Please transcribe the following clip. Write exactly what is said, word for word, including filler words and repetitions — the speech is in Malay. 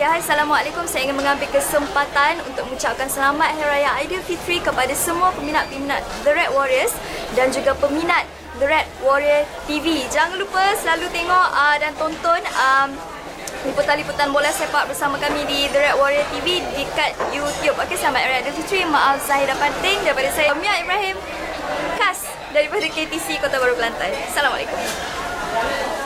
Okay, hai, Assalamualaikum. Saya ingin mengambil kesempatan untuk mengucapkan selamat Hari Raya Aidilfitri kepada semua peminat-peminat The Red Warriors dan juga peminat The Red Warrior T V. Jangan lupa selalu tengok uh, dan tonton um, liputan-liputan bola sepak bersama kami di The Red Warrior T V dekat YouTube. Okey, selamat Hari Raya Aidilfitri. Maaf Zahira penting daripada saya, Mia Ibrahim, khas daripada K T C Kota Baru Kelantan. Assalamualaikum.